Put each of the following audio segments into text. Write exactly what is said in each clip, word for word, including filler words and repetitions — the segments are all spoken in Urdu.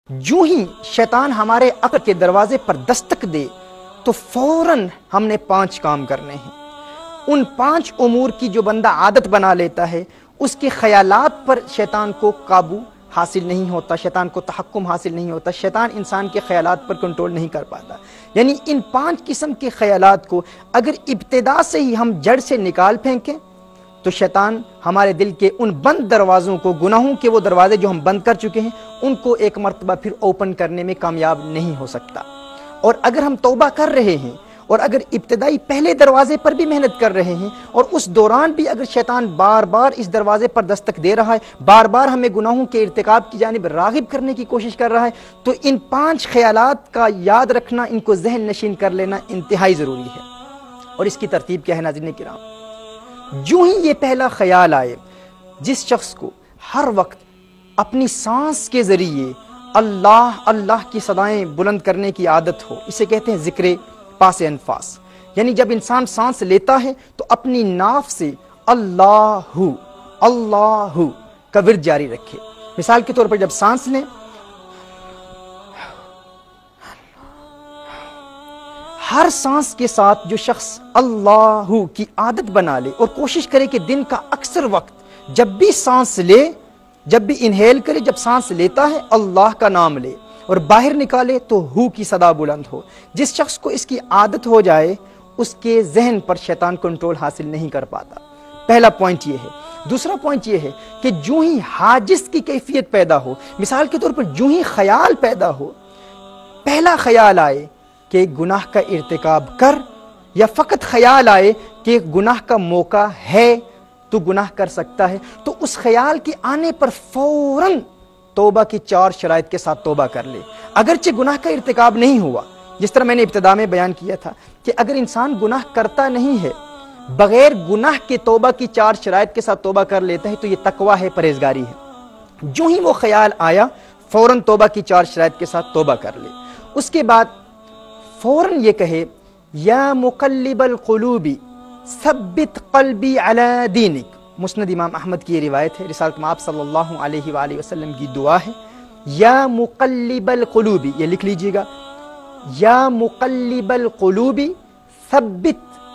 جو ہی شیطان ہمارے عقل کے دروازے پر دستک دے تو فوراً ہم نے پانچ کام کرنے ہیں۔ ان پانچ امور کی جو بندہ عادت بنا لیتا ہے، اس کے خیالات پر شیطان کو قابو حاصل نہیں ہوتا، شیطان کو تحکم حاصل نہیں ہوتا، شیطان انسان کے خیالات پر کنٹرول نہیں کر پاتا۔ یعنی ان پانچ قسم کے خیالات کو اگر ابتدا سے ہی ہم جڑ سے نکال پھینکیں تو شیطان ہمارے دل کے ان بند دروازوں کو، گناہوں کے وہ دروازے جو ہم بند کر چکے ہیں، ان کو ایک مرتبہ پھر اوپن کرنے میں کامیاب نہیں ہو سکتا۔ اور اگر ہم توبہ کر رہے ہیں اور اگر ابتدائی پہلے دروازے پر بھی محنت کر رہے ہیں اور اس دوران بھی اگر شیطان بار بار اس دروازے پر دستک دے رہا ہے، بار بار ہمیں گناہوں کے ارتکاب کی جانب راغب کرنے کی کوشش کر رہا ہے، تو ان پانچ خیالات کا یاد رکھنا، ان کو ذہن نشین کر لینا انتہائی ضروری ہے۔ اور اس کی ترتیب کیا ہے ناظرین کرام؟ جو ہی یہ پہلا خیال آئے، جس شخص کو ہر وقت اپنی سانس کے ذریعے اللہ اللہ کی صدائیں بلند کرنے کی عادت ہو، اسے کہتے ہیں ذکر پاس انفاس، یعنی جب انسان سانس لیتا ہے تو اپنی ناف سے اللہ اللہ کا ورد جاری رکھے۔ مثال کے طور پر جب سانس لیں، ہر سانس کے ساتھ جو شخص اللہ کی عادت بنا لے اور کوشش کرے کہ دن کا اکثر وقت جب بھی سانس لے، جب بھی انہیل کرے، جب سانس لیتا ہے اللہ کا نام لے اور باہر نکالے تو ہو کی صدا بلند ہو۔ جس شخص کو اس کی عادت ہو جائے، اس کے ذہن پر شیطان کنٹرول حاصل نہیں کر پاتا۔ پہلا پوائنٹ یہ ہے۔ دوسرا پوائنٹ یہ ہے کہ جو ہی حاجز کی کیفیت پیدا ہو، مثال کے طور پر جو ہی خیال پیدا ہو، پہلا خیال آئے کہ گناہ کا ارتکاب کر، یا فقط خیال آئے کہ گناہ کا موقع ہے تو گناہ کر سکتا ہے، تو اس خیال کے آنے پر فوراً توبہ کی چار شرائط کے ساتھ توبہ کر لے۔ اگرچہ گناہ کا ارتکاب نہیں ہوا، جس طرح میں نے ابتدا میں بیان کیا تھا کہ اگر انسان گناہ کرتا نہیں ہے، بغیر گناہ کے توبہ کی چار شرائط کے ساتھ توبہ کر لیتا ہے، تو یہ تقویٰ ہے، پرہیزگاری ہے۔ جو ہی وہ خیال آیا فوراً توبہ کی چار شرائط کے ساتھ توبہ کر لے۔ اس کے بعد فوراً یہ کہے یا مقلب القلوب ثبت قلبی علی دینک۔ مسند امام احمد کی یہ روایت ہے، رسالت مآب صلی اللہ علیہ وآلہ وسلم کی دعا ہے، یا مقلب القلوب، یہ لکھ لیجئے گا، یا مقلب القلوب ثبت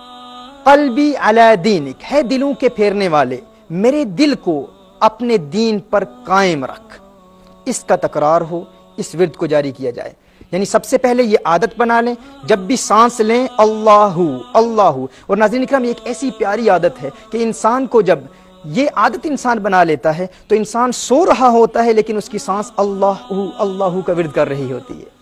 قلبی علی دینک، ہے دلوں کے پھیرنے والے، میرے دل کو اپنے دین پر قائم رکھ۔ اس کا تکرار ہو، اس ورد کو جاری کیا جائے۔ یعنی سب سے پہلے یہ عادت بنا لیں، جب بھی سانس لیں اللہ اللہ۔ اور ناظرین اکرام، یہ ایک ایسی پیاری عادت ہے کہ انسان کو جب یہ عادت انسان بنا لیتا ہے تو انسان سو رہا ہوتا ہے لیکن اس کی سانس اللہ اللہ کا ورد کر رہی ہوتی ہے۔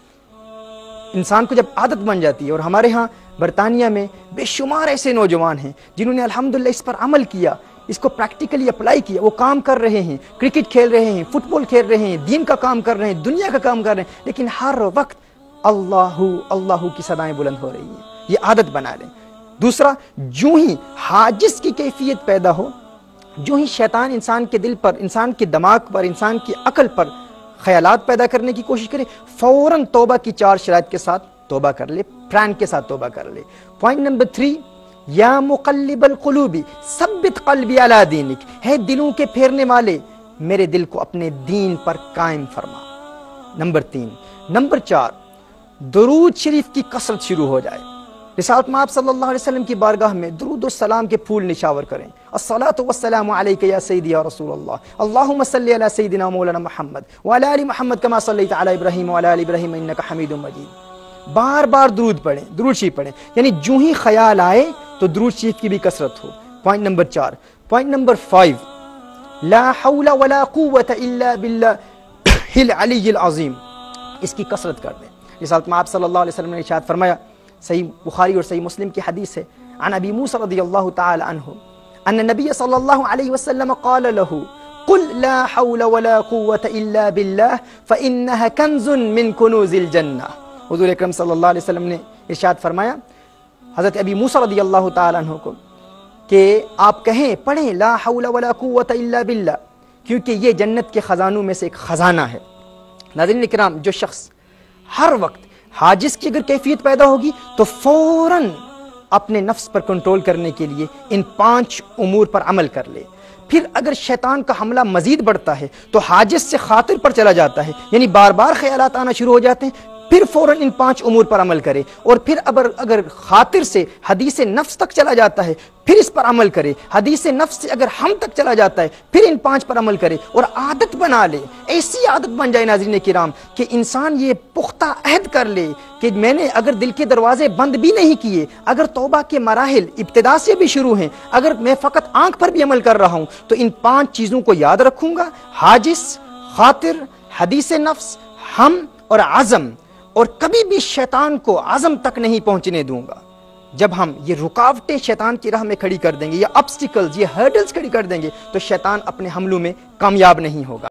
انسان کو جب عادت بن جاتی ہے، اور ہمارے ہاں برطانیہ میں بے شمار ایسے نوجوان ہیں جنہوں نے الحمدللہ اس پر عمل کیا، اس کو پریکٹیکلی اپلائی کیا، وہ کام کر رہے ہیں، کرکٹ کھیل رہے ہیں، فٹ بال کھیل رہے ہیں، دین کا کام کر رہے ہیں، دنیا کا کام کر رہے ہیں، لیکن ہر وقت اللہ اللہ کی صدائیں بلند ہو رہی ہیں۔ یہ عادت بنا لیں۔ دوسرا، جو ہی حاجز کی کیفیت پیدا ہو، جو ہی شیطان انسان کے دل پر، انسان کے دماغ پر، انسان کی عقل پر خیالات پیدا کرنے کی کوشش کرے، فوراً توبہ کی چار شرائط کے ساتھ توبہ کر لے، پران کے ساتھ توبہ کر لے۔ پوائنٹ نمبر تھری، یا مقلب القلوب ثبت قلبی علی دینک، ہے دلوں کے پھیرنے والے، میرے دل کو اپنے دین پر قائم فرما۔ نمبر تین۔ نمبر چار، درود شریف کی کثرت شروع ہو جائے۔ رسالت مآب صلی اللہ علیہ وسلم کی بارگاہ میں درود و سلام کے پھول نشاور کریں۔ الصلاۃ والسلام علیک یا سیدی یا رسول اللہ، اللہم صلی علی سیدنا مولانا محمد وعلی آل محمد کما صلیت علی ابراہیم وعلی آل ابراہیم انک حمید مجید۔ بار بار درود پڑھیں، درود شریف پڑھیں، یعنی جو ہی خیال آئے تو درود شریف کی بھی کثرت ہو۔ پوائنٹ نمبر چار۔ پوائنٹ نمبر فائیو، لا حول ولا قوت الا باللہ العلی العظیم، اس کی کثرت کر دیں۔ رسالت مآب صلی اللہ علیہ وسلم نے ارشاد فرمایا، صحیح بخاری اور صحیح مسلم کی حدیث ہے، عن ابی موسیٰ رضی اللہ تعالی عنہ ان النبی صلی اللہ علیہ وسلم قال له قل لا حول ولا قوة الا باللہ فإنها کنز من کنوز الجنہ۔ حضور اکرم صلی اللہ علیہ وسلم نے ارشاد فرمایا حضرت ابی موسیٰ رضی اللہ تعالی عنہ کو کہ آپ کہیں، پڑھیں لا حول ولا قوة الا باللہ، کیونکہ یہ جنت کے خزانوں میں سے ایک خزانہ ہے۔ ناظرین کرام، جو شخص ہر وقت حاجز کی اگر کیفیت پیدا ہوگی تو فوراً اپنے نفس پر کنٹرول کرنے کے لیے ان پانچ امور پر عمل کر لے۔ پھر اگر شیطان کا حملہ مزید بڑھتا ہے تو حاجز سے خاطر پر چلا جاتا ہے، یعنی بار بار خیالات آنا شروع ہو جاتے ہیں، پھر فوراً ان پانچ امور پر عمل کرے، اور پھر اگر اگر خاطر سے حدیث نفس تک چلا جاتا ہے پھر اس پر عمل کرے، حدیث نفس سے اگر ہم تک چلا جاتا ہے پھر ان پانچ پر عمل کرے، اور عادت بنا لے، ایسی عادت بن جائے ناظرین کرام کہ انسان یہ پختہ عہد کر لے کہ میں نے اگر دل کے دروازے بند بھی نہیں کیے، اگر توبہ کے مراحل ابتدا سے بھی شروع ہیں، اگر میں فقط آنکھ پر بھی عمل کر رہا ہوں تو ان پانچ چیزوں کو یاد رکھوں گا، حاجز، خاطر، حدیث نفس، ہم اور عزم، اور کبھی بھی شیطان کو عزم تک نہیں پہنچنے دوں گا۔ جب ہم یہ رکاوٹیں شیطان کی راہ میں کھڑی کر دیں گے، یہ obstacles، یہ hurdles کھڑی کر دیں گے، تو شیطان اپنے حملوں میں کامیاب نہیں ہوگا۔